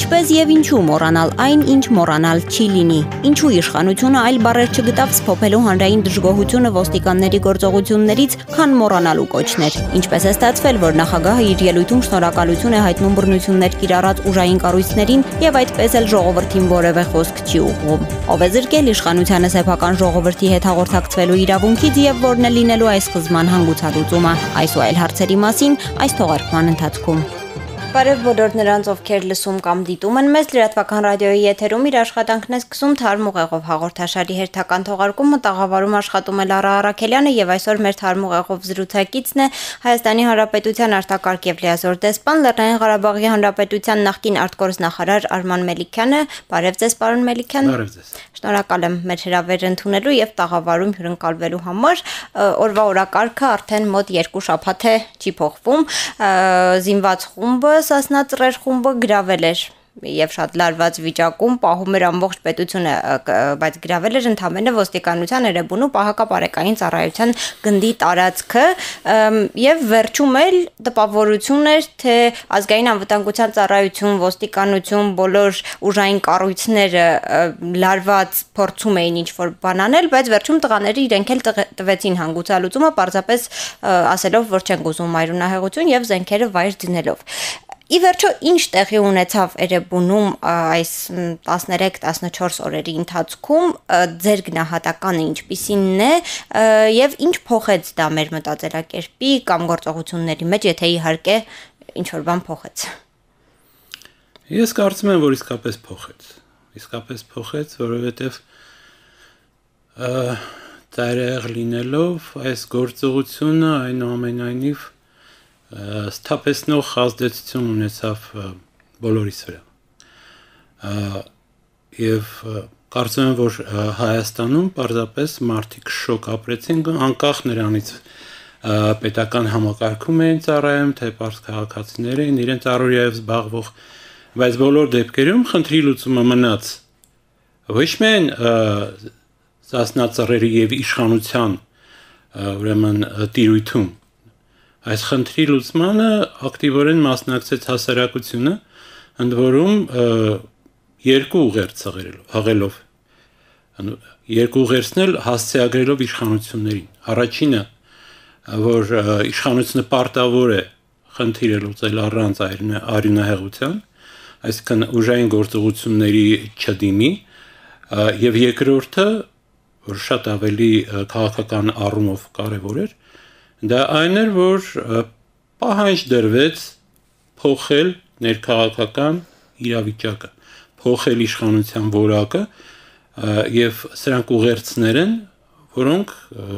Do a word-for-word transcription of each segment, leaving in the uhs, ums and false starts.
Ինչպես եւ ինչու մոռանալ այն, ինչ մոռանալ չի լինի։ Ինչու իշխանությունը այլ բառեր չգտավ սփոփելու հանրային դժգոհությունը ոստիկանների գործողություններից, քան մոռանալու կոչներ։ Ինչպես է ստացվել, որ նախագահը իր ելույթում շնորհակալություն է հայտնում բռնություններ կիրառած ուժային կառույցներին եւ այդպես էլ ժողովրդին որևէ խոսք չի ուղղում։ Ով է զրկել իշխանությանը սեփական ժողովրդի հետ հաղորդակցվելու իրավունքից եւ որն է լինելու այս խզման հանգուցալուծումը։ Այս ու այլ հարցերի մասին այս թողարկման ընթացքում։ Բարև բոլոր նրանց, ովքեր լսում կամ դիտում են մեզ, լրատվական ռադիոյի եթերում իր աշխատանքն է սկսում Թարմ ուղեղով հաղորդաշարի հերթական թողարկումը տաղավարում աշխատում է Լարա Արաքելյանը եւ այսօր մեր Թարմ ուղեղով զրուցակիցն է Հայաստանի Հանրապետության արտակարգ եւ լիազոր դեսպան Լեռնային Ղարաբաղի Հանրապետության նախկին արտգործնախարար Արման Մելիքյանը։ Բարև ձեզ, պարոն Մելիքյան։ Բարև ձեզ։ Շնորհակալ եմ մեր հրավերը ընդունելու եւ տաղավարում հյուրընկալվելու համար։ Օրվա օրակարգը արդեն մոտ երկու շաբաթ է չի փոխվում։ Զինված խումբը Սասնա Ծռեր խումբը գրավել էր եւ շատ լարված վիճակում պահում էր ամբողջ պետությունը, բայց գրավել էր ընդամենը ոստիկանության Էրեբունու պահակապարեկային ծառայության գնդի տարածքը եւ վերջում էլ տպավորություն էր, թե ազգային անվտանգության ծառայություն, ոստիկանություն, բոլոր ուժային կառույցները լարված փորձում էին ինչ-որ բան անել, բայց վերջում տղաները իրենք էլ տվեցին հանգուցալուծումը, պարզապես ասելով, որ չեն ուզում այրունահեղություն եւ զենքերը վայր դնելով։ Ի վերջո ինչ տեղի ունեցավ Էրեբունում այս տասներեք տասնչորս օրերի ընթացքում, ձեր գնահատականը ինչպիսին է եւ ինչ փոխեց դա մեր մտածելակերպի կամ գործողությունների մեջ, եթե իհարկե ինչ որ բան փոխեց։ Ես կարծում եմ, որ իսկապես փոխեց։ Իսկապես փոխեց, որովհետեւ ծայրահեղ լինելով այս գործողությունը այնուամենայնիվ սթափեցնող ազդեցություն ունեցավ բոլորիս վրա։ Եվ կարծում եմ, որ Հայաստանում պարզապես մարդիկ շոկ ապրեցին, անկախ նրանից պետական համակարգում էին ծառայում, թե պարզ քաղաքացիներ էին, իրենց առօրյայով զբաղվող, բայց բոլոր դեպքերում խնդրի լուծումը մնաց ոչ միայն Սասնա Ծռերի եւ իշխանության ուրեմն տիրույթում, այս խնդրի լուծմանը ակտիվորեն մասնակցեց հասարակությունը, ընդ որում երկու ուղերձ հղելով, երկու ուղերձն էլ հասցեագրելով իշխանություններին։ Առաջինը, որ իշխանությունը պարտավոր է խնդիրը լուծել առանց արյունահեղության, այսինքն ուժային գործողությունների չդիմի, եւ երկրորդը, որ շատ ավելի քաղաքական առումով կարեւոր էր, դա այն էր, որ պահանջ դրվեց փոխել ներքաղաքական իրավիճակը, փոխել իշխանության որակը եւ սրանք ուղերձներ են, որոնք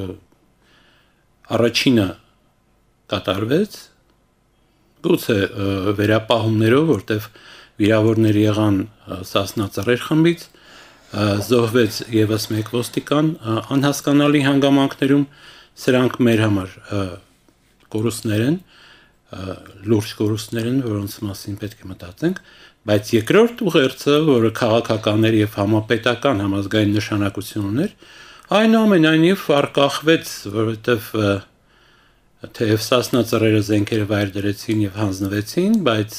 առաջինը կատարվեց, գուցե վերապահումներով, որտեղ վիրավորներ եղան Սասնա Ծռեր խմբից, զոհվեց եւս մեկ ոստիկան անհասկանալի հանգամանքներում, սրանք մեր համար կորուստներ են, լուրջ կորուստներ են, որոնց մասին պետք է մտածենք, բայց երկրորդ ուղերձը, որը քաղաքական էր եւ համապետական համազգային նշանակություն ուներ, այնուամենայնիվ արկախվեց, որովհետեւ թեև Սասնա Ծռերը զենքերը վայր դրեցին եւ հանձնվեցին, բայց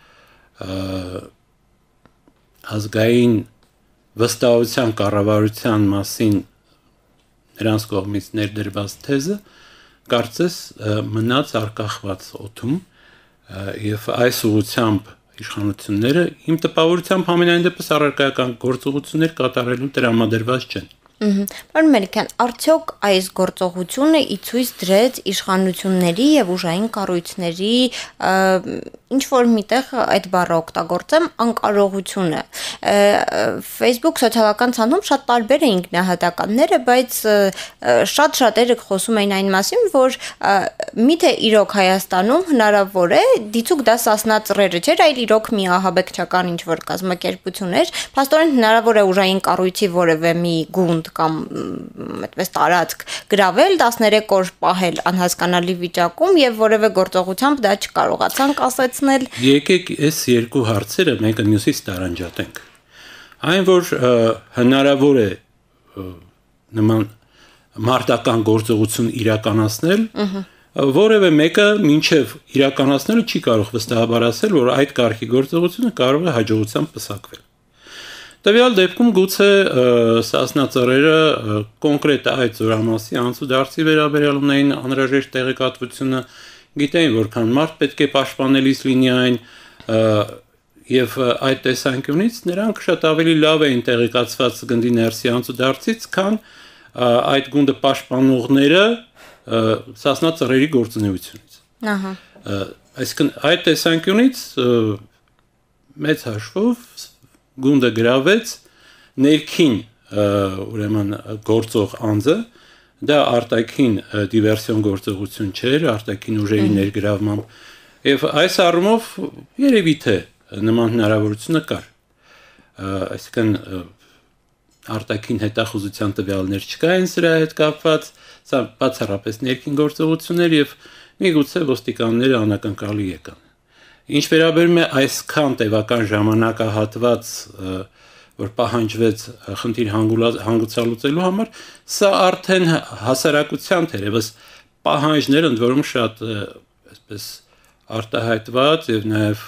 ազգային վստահության կառավարության մասին նրանց կողմից ներդրված թեզը կարծես մնաց արկախված օդում եւ այս ուղղությամբ իշխանությունները իմ տպավորությամբ ամենայն դեպս առարկայական գործողություններ կատարելու տրամադրված չեն։ Պարոն Մելիքյան, արդյոք այս գործողությունը ի ցույց դրեց իշխանությունների եւ ուժային կառույցների ինչ որ միտեղ այդ բառը օգտագործեմ անկարողությունը։ Facebook սոցիալական ցանցում շատ տարբեր էին գնահատականները, բայց շատ շատերը խոսում էին այն մասին, որ միթե իրոք Հայաստանում հնարավոր է դիցուք դա Սասնա Ծռերը չէր, այլ իրոք մի ահաբեկչական ինչ որ կազմակերպություն էր, փաստորեն հնարավոր է ուժային կառույցի որևէ մի գունդ կամ այդպես տարածք գրավել, տասներեք օր պահել անհասկանալի վիճակում եւ որևէ գործողությամբ դա չկարողացան կասեցնել։ Եկեք այս երկու հարցերը մեկը մյուսից տարանջատենք։ Այն որ հնարավոր է նման մարտական գործողություն իրականացնել, որևէ մեկը մինչև իրականացնելը չի կարող վստահաբար ասել, որ այդ կարգի գործողությունը կարող է հաջողությամբ պսակվել։ Տվյալ դեպքում գուցե Սասնա ծռերը կոնկրետ այդ զորամասի անցուդարձի վերաբերյալ ունեին անհրաժեշտ տեղեկատվությունը, գիտեին որքան մարդ պետք է պաշտպանելիս լինի այն, եւ այդ տեսանկյունից նրանք շատ ավելի լավ էին տեղեկացված գնդի ներսի անցուդարձից, քան այդ գունդը պաշտպանողները Սասնա ծռերի գործունեությունից։ Ահա։ Այսինքն այդ տեսանկյունից մեծ հաշվով գունդը գրավեց ներքին ուրեմն գործող անձը, դա արտաքին դիվերսիոն գործողություն չէր, արտաքին ուժերի ներգրավմամբ, եւ այս առումով երևի թե նման հնարավորությունը կար։ Այսինքն արտաքին հետախուզության տվյալներ չկային սրա հետ կապված, սա բացառապես ներքին գործողություններ եւ միգուցե ոստիկանները անակնկալի եկան։ Ինչ վերաբերում է այսքան տևական ժամանակահատված, որ պահանջվեց խնդիր հանգուցալուծելու համար, սա արդեն հասարակության թերևս պահանջներ ընդ որում շատ այսպես արտահայտված եւ նաեւ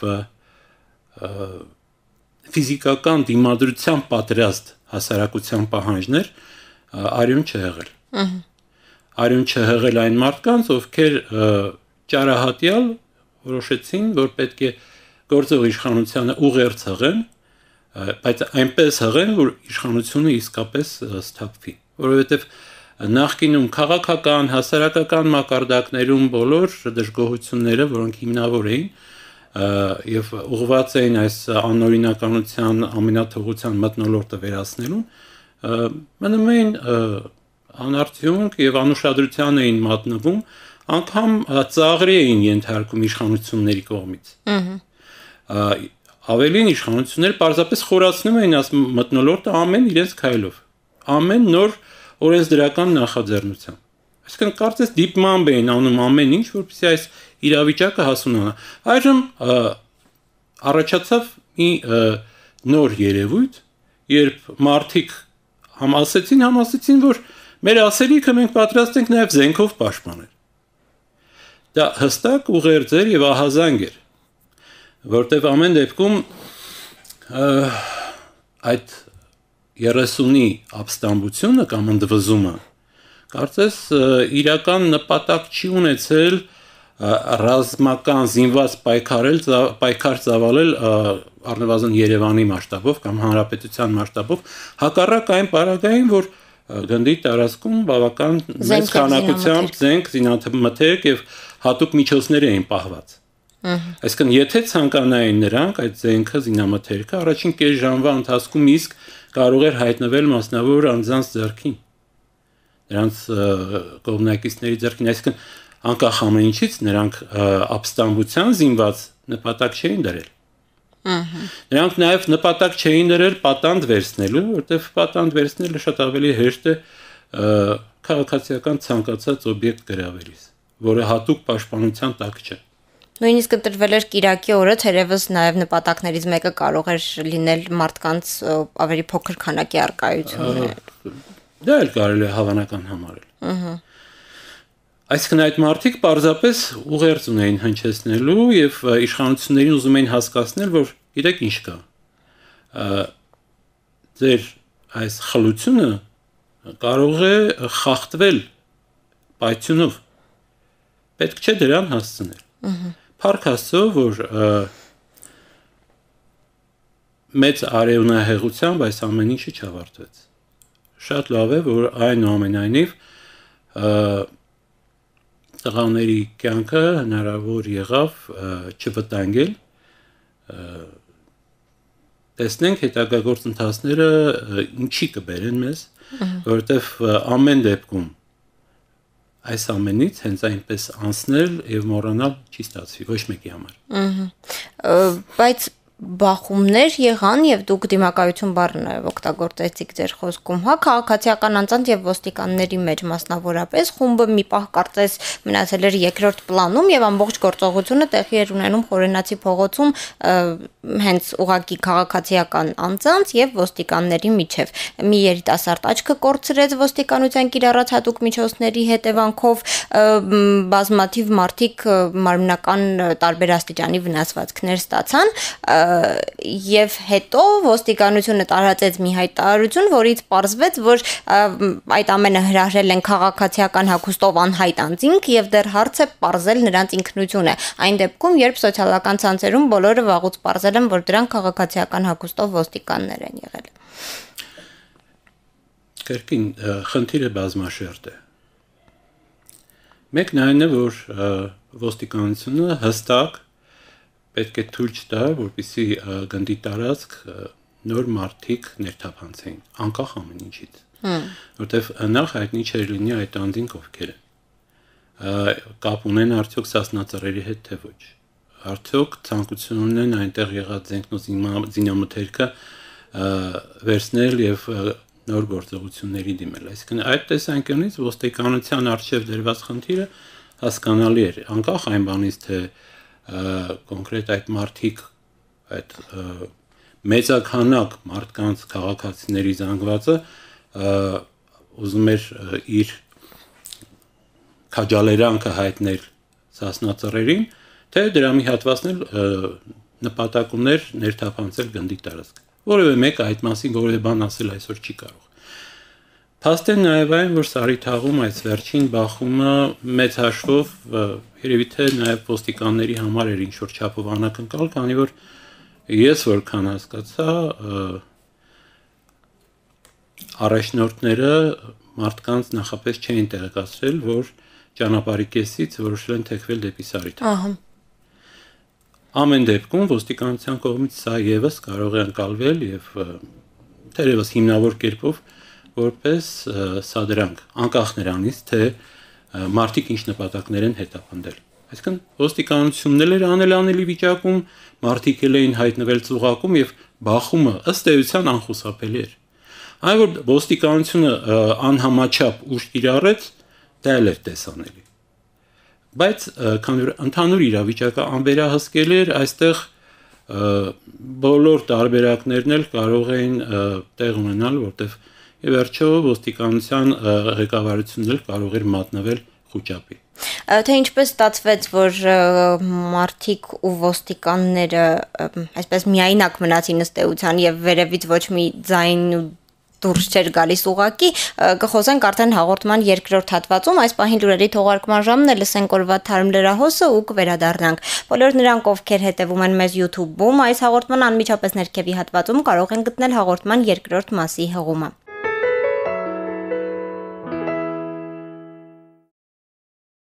ֆիզիկական դիմադրության պատրաստ հասարակության պահանջներ արյուն չհեղել։ Արյուն չհեղել այն մարդկանց, ովքեր ճարահատյալ որոշեցին, որ պետք է գործող իշխանությանը ուղերձ հղեն, բայց այնպես հղեն, որ իշխանությունը իսկապես սթափվի, որովհետև նախկինում քաղաքական, հասարակական մակարդակներում բոլոր դժգոհությունները, որոնք հիմնավոր էին եւ ուղղված էին այս անօրինականության, ամենաթողության մթնոլորտը վերացնելուն, մնում էին անարդյունք եւ անուշադրության էին մատնվում, անգամ ծաղրի էին ենթարկում իշխանությունների կողմից։ Ավելին իշխանությունները պարզապես խորացնում էին այս մթնոլորտը ամեն իրենց քայլով, ամեն նոր օրենսդրական նախաձեռնությամբ։ Այսինքն կարծես դիպմամբ էին անում ամեն ինչ, որպեսզի այս իրավիճակը հասունանա։ Այժմ առաջացավ մի նոր երևույթ, երբ մարդիկ համասեցին, համասեցին, որ մեր ասելիքը մենք պատրաստ ենք նաև զենքով պաշտպանել։ Դա հստակ ուղերձ էր եւ ահազանգ էր, որտեղ ամեն դեպքում այդ երեսունի ապստամբությունը կամ ընդվզումը կարծես իրական նպատակ չի ունեցել ռազմական զինված պայքարել, պայքար ծավալել առնվազն Երևանի մասշտաբով կամ հանրապետության մասշտաբով, հակառակ այն պարագային, որ գնդի տարածքում բավական մեծ քանակությամբ զենք, զինամթերք եւ հատուկ միջոցներ էին պահված։ Այսինքն եթե ցանկանային նրանք այդ զենքը, զինամթերքը առաջին կես ժամվա ընթացքում իսկ կարող էր հայտնվել մասնավոր անձանց ձեռքին, նրանց կողմնակիցների ձեռքին, այսինքն անկախ ամեն ինչից նրանք ապստամբության զինված նպատակ չէին դրել։ Նրանք նաև նպատակ չէին դրել պատանդ վերցնելու, որտեղ պատանդ վերցնելը շատ ավելի հեշտ է քաղաքացիական ցանկացած օբյեկտ գրավելիս, որը հատուկ պաշտպանության տակ չէ։ Նույնիսկ ընտրվել էր Կիրակի օրը, թերևս նաև նպատակներից մեկը կարող էր լինել մարդկանց ավելի փոքր քանակի առկայությունը։ Դա էլ կարելի է հավանական համարել։ Այսինքն այդ մարդիկ պարզապես ուղերձ ունեին հնչեցնելու եւ իշխանություններին ուզում էին հասկացնել, որ գիտեք ինչ կա։ Ձեր այս խլությունը կարող է խախտվել պայթյունով։ Պետք չէ դրան հասցնել։ Փառք Աստծո, որ մեծ արևնահեղությամբ այս ամեն ինչը չավարտվեց։ Շատ լավ է, որ այնուամենայնիվ տղաների կյանքը հնարավոր եղավ չվտանգել, տեսնենք հետագա գործընթացները ինչի կբերեն մեզ, որովհետև ամեն դեպքում այս ամենից հենց այնպես անցնել եւ մոռանալ չի ստացվի ոչ մեկի համար։ Բայց բախումներ եղան եւ դուք դիմակայություն բառն օգտագործեցիք ձեր խոսքում, հա, քաղաքացիական անձանց եւ ոստիկանների մեջ մասնավորապես խումբը մի պահ կարծես մնացել էր երկրորդ պլանում եւ ամբողջ գործողությունը տեղի էր ունենում Խորենացի փողոցում հենց ուղակի քաղաքացիական անձանց եւ ոստիկանների միջև։ Մի երիտասարդ աչքը կորցրեց ոստիկանության կիրառած հատուկ միջոցների հետևանքով, բազմաթիվ մարդիկ մարմնական տարբեր աստիճանի վնասվածքներ ստացան եւ հետո ոստիկանությունը տարածեց մի հայտարարություն, որից պարզվեց, որ այդ ամենը հրահրել են քաղաքացիական հագուստով անհայտ անձինք եւ դեռ հարց է պարզել նրանց ինքնությունը։ Այն դեպքում, երբ սոցիալական ցանցերում բոլորը վաղուց պարզել են, որ դրանք քաղաքացիական հագուստով ոստիկաններ են եղել։ Կերկին խնդիրը բազմաշերտ է։ Մեկն այն է, որ ոստիկանությունը հստակ պետք է թույլ չտա, որպեսզի գնդի տարածք նոր մարդիկ ներթափանցեին, անկախ ամեն ինչից։ Որտեվ նախ հայտնի չէր լինի այդ անձինք ովքեր են։ Կապ ունեն արդյոք Սասնածռերի հետ թե ոչ։ Արդյոք ցանկություն ունեն այնտեղ եղած զենքն ու զինամթերքը վերցնել եւ նոր գործողությունների դիմել։ Այսինքն այդ տեսանկյունից ոստիկանության արժեվ դրված խնդիրը հասկանալի էր, անկախ այն բանից, թե կոնկրետ այդ մարդիկ, այդ մեծաքանակ մարդկանց քաղաքացիների զանգվածը ուզում էր իր քաջալերանքը հայտնել Սասնածռերին, թե դրա մի հատվածն էլ նպատակ ուներ ներթափանցել գնդի տարածք։ Որևէ մեկը այդ մասին որևէ բան ասել այսօր չի կարող։ Փաստեն նաև այն, որ Սարիթաղում այս վերջին բախումը մեծ հաշվով երևի թե նաև ոստիկանների համար էր ինչ-որ չափով անակնկալ, քանի որ ես որքան հասկացա, առաջնորդները մարդկանց նախապես չէին տեղեկացրել, որ ճանապարհի կեսից որոշել են թեքվել դեպի Սարիթաղ։ Ամեն դեպքում ոստիկանության կողմից սա եւս կարող է ընկալվել եւ թերևս հիմնավոր կերպով որպես սադրանք, անկախ նրանից, թե մարդիկ ինչ նպատակներ են հետապնդել։ Այսինքն ոստիկանությունն էր անելանելի վիճակում, մարդիկ էլ էին հայտնվել ծուղակում եւ բախումը ըստ էության անխուսափելի էր։ Այն որ ոստիկանությունը անհամաչափ ուժ կիրառեց, դա էլ էր տեսանելի։ Բայց քանի որ ընդհանուր իրավիճակը անվերահսկել էր, այստեղ բոլոր տարբերակներն էլ կարող էին տեղ ունենալ, որտեղ Եվ վերջո ոստիկանության ղեկավարությունն էլ կարող էր մատնվել խուճապի։ Թե ինչպես ստացվեց, որ մարդիկ ու ոստիկանները այսպես միայնակ մնացին ըստ էության եւ վերևից ոչ մի ձայն ու դուրս չէր գալիս ուղակի, կխոսենք արդեն հաղորդման երկրորդ հատվածում, այս պահին լուրերի թողարկման ժամն է, լսենք օրվա թարմ լրահոսը ու կվերադառնանք։ Բոլոր նրանք, ովքեր հետևում են մեզ YouTube-ում, այս հաղորդման անմիջապես ներքևի հատվածում կարող են գտնել հաղորդման երկրորդ մասի հղումը։